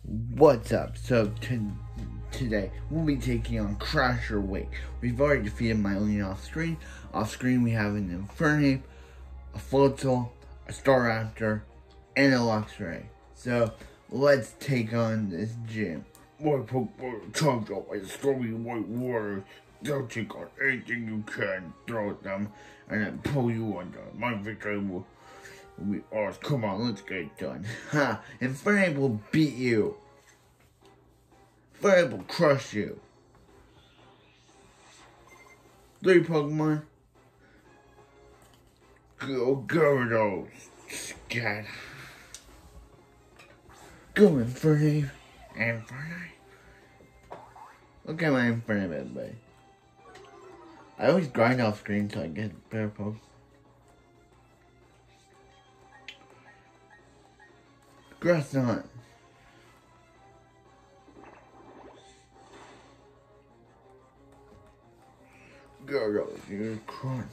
What's up? So today we'll be taking on Crasher Wake. We've already defeated Mylene off screen. Off screen we have an Infernape, a Floatzel, a Staraptor, and a Luxray. So let's take on this gym. My Pokemon charged up by the stormy white water. They'll take on anything you can, throw at them, and then pull you under. My victory will be ours. Come on, let's get it done. Ha! Infernape will beat you. Infernape will crush you. 3 Pokemon. Go Gyarados. Scat. Go Infernape. Infernape. Look at my Infernape, everybody. I always grind off screen so I get better pokes. Grass Knot. Gyarados, you crunch.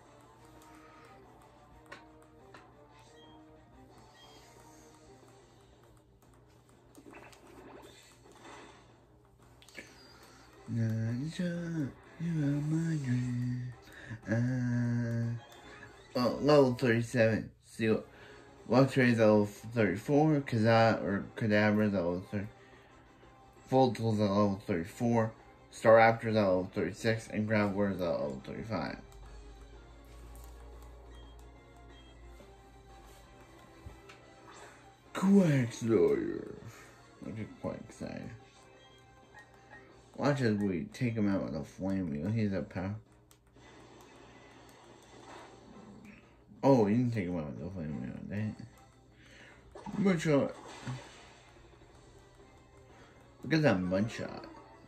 You are my dream. Level 37. See, Luxray is level 34. Kadabra is level 30. Floatzel is level 34. Staraptor is level 36. And Graveler is level 35. Quagsire. I get quite excited. Watch as we take him out with a flame wheel. He's a power. Oh, we didn't take him out with a flame wheel, dang it. Mudshot. Look at that Mudshot.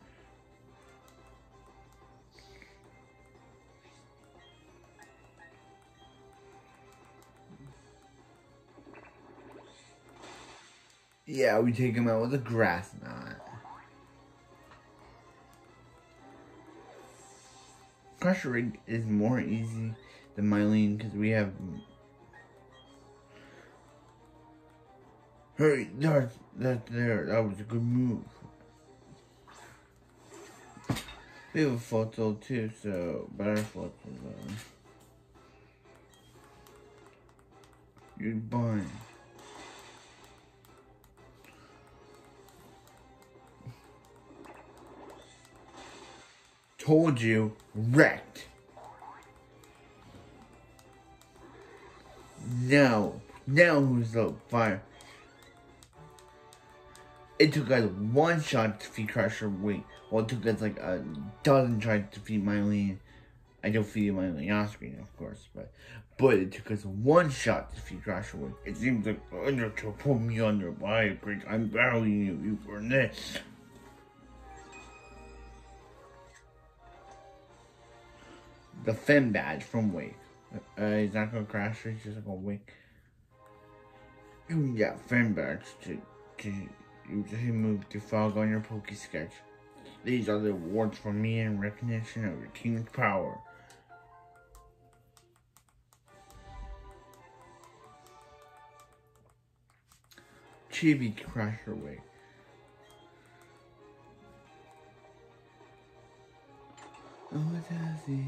Yeah, we take him out with a Grass Knot. Crusher Rig is more easy than Mylene because we have. Hey, that's there. That was a good move. We have a Floatzel too, so better Floatzel though. You're blind. Told you, wrecked. Now who's the fire? It took us 1 shot to defeat Crusher Wake. Well, it took us like a dozen tries to defeat Mylene. I defeated Mylene off screen, of course, but it took us 1 shot to defeat Crusher Wake. It seems like the Undertow pulled me under, but I agree. I'm battling you for this. The Fem badge from Wake. He's not gonna crash, he's just gonna Wake. You got Fem badge to use a move to fog on your Poké-Sketch. These are the awards for me in recognition of your team's power. Chibi Crasher Wake. Oh, it's easy.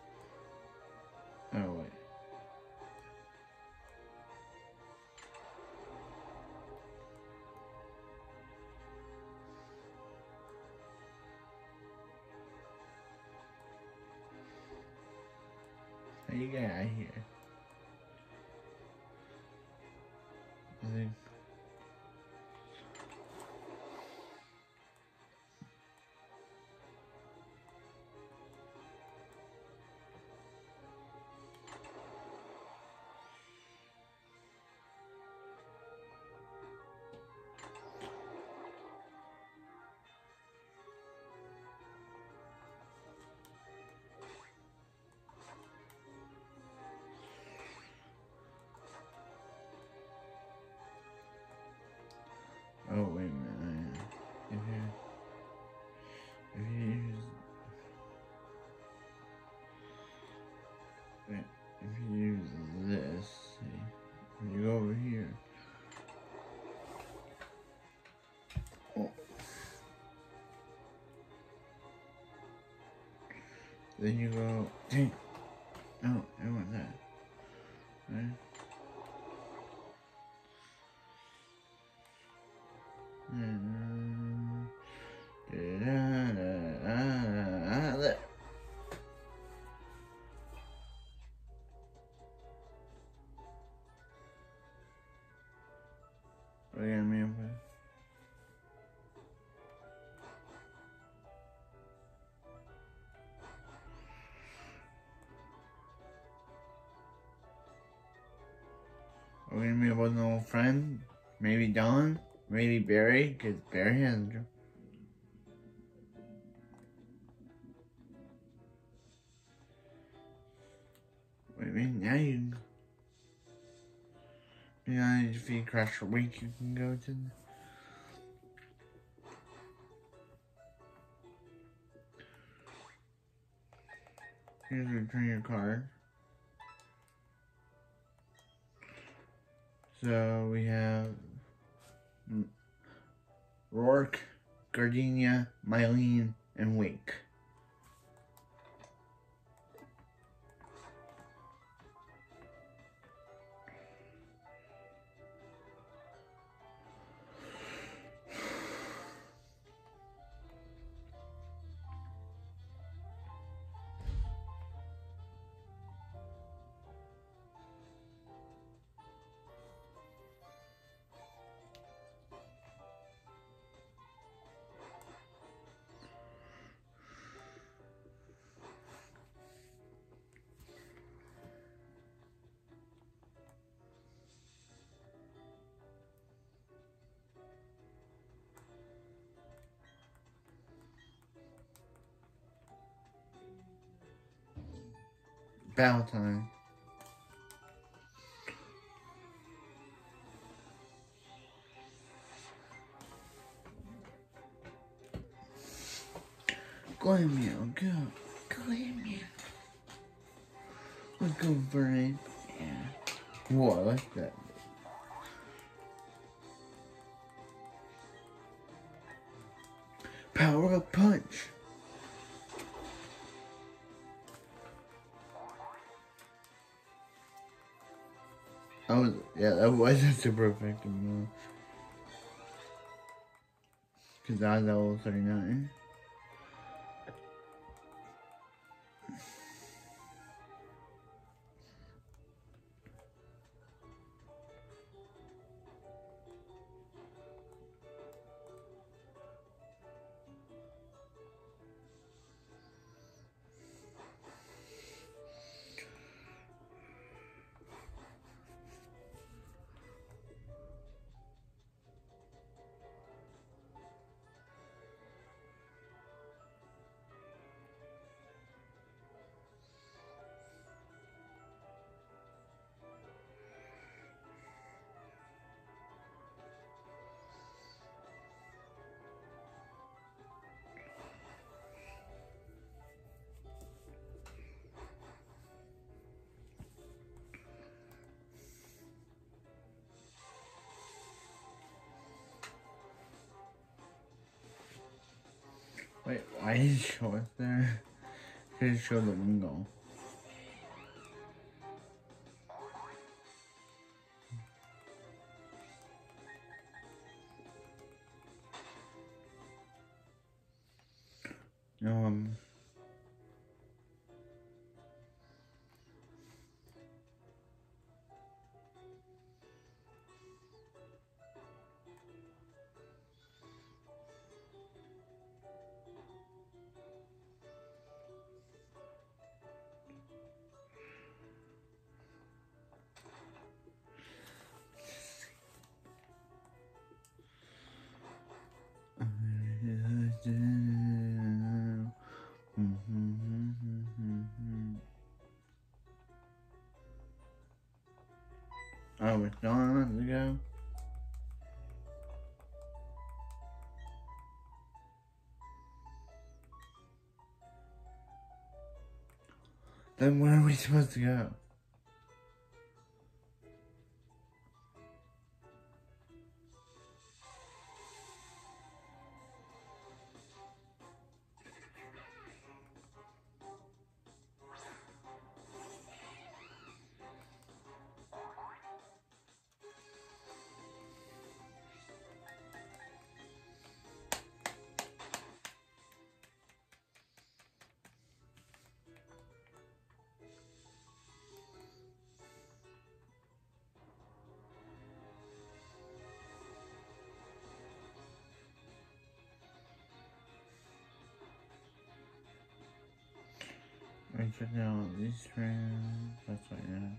Oh, wait. you get out of here? I think. Oh, wait a minute. If you use, wait, if you use this, see, when you go over here, oh, then you go, dang, no, I want that, right? There. What are you gonna mean with? We're gonna meet up with an old friend, maybe Don, maybe Barry, because Barry has a job. Wait a minute, now you know, if you crash a week, you can go to. Here's return your card. So we have Rourke, Gardenia, Mylene, and Wake. Battle time. Go ahead, meow. Go. Go ahead, meow. Let's go, Brian. Yeah. Whoa, I like that. Power up punch. That was a super effective move. Because I was level 39. Wait, why did it show us there? It show the window. start with Dawn ago. Then where are we supposed to go? Right, check out these friends. That's right now.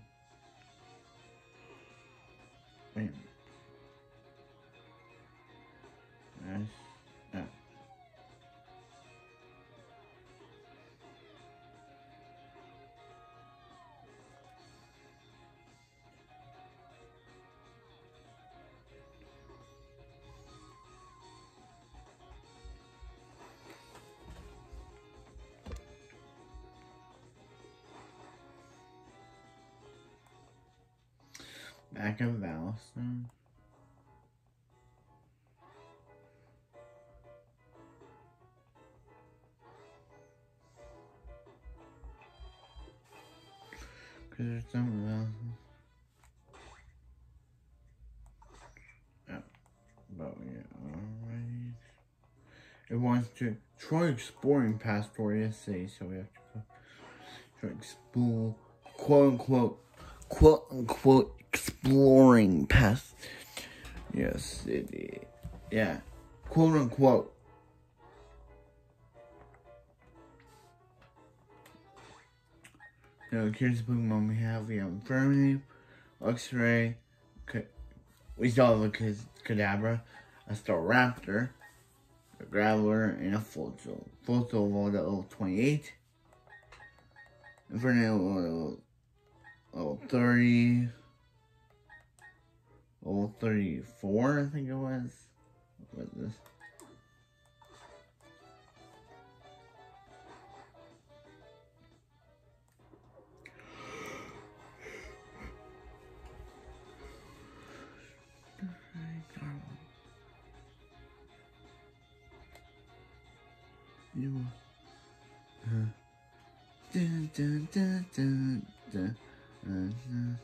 Wait. Nice. Yeah. Back of Valstone. Cause there's something else. Yeah. But yeah, alright. It wants to try exploring past door yesterday, so we have to go try explore, quote unquote, exploring past. Yes, it is. Yeah, quote unquote. Now, here's the Pokemon we have. We have Infernape, Luxray, we still have a Kadabra, a Staraptor, a Graveler, and a Floatzel. Floatzel evolved at level 28. Infernape level 30. Level 34, I think it was. What was this? Dun, dun, dun, dun, dun, dun,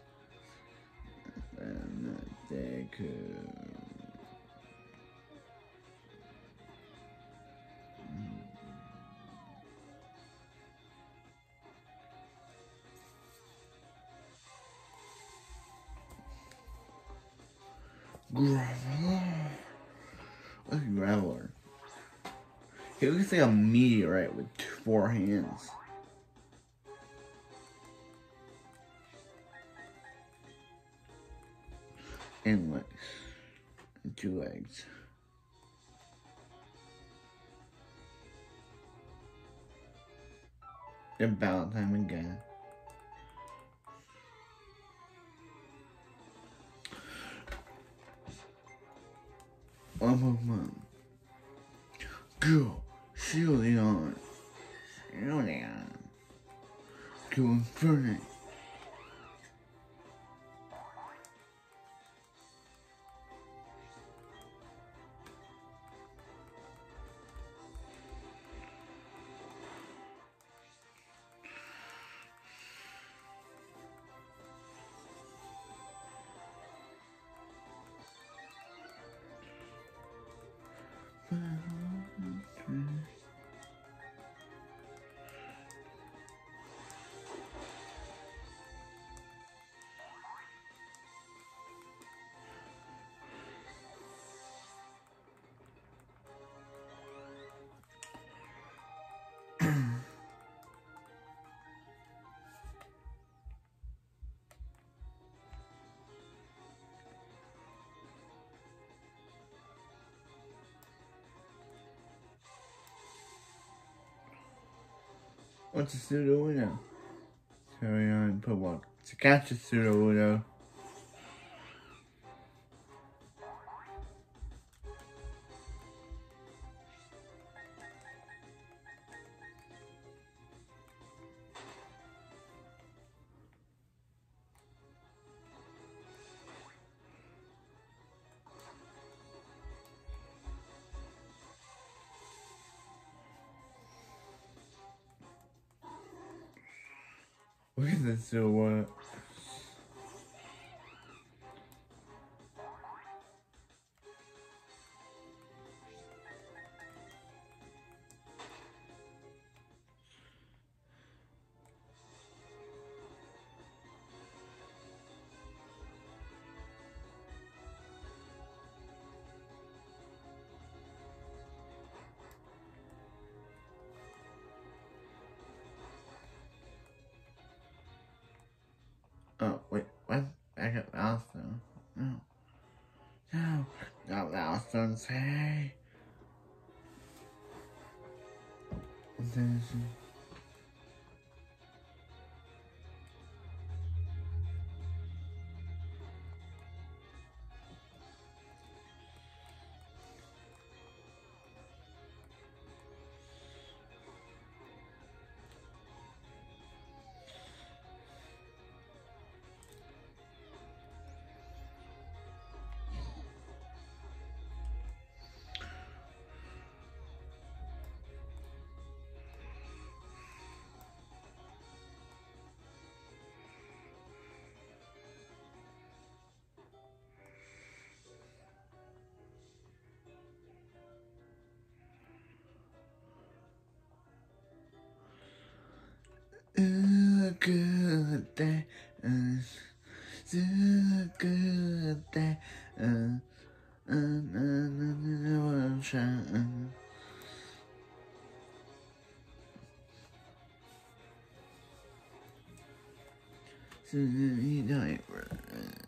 Graveler. What's a Graveler? He looks like a meteorite with 4 hands. And legs. And 2 legs. About time again. One Pokemon. Go. Shielding on. Shielding on. Go Infernape. What's a Pseudo-Uno? So we put what? To catch a Pseudo-Uno. Look at this silhouette. Oh, wait, what? I got Milestone. No. No, not Milestones, hey. A good day, it's a good day, shine.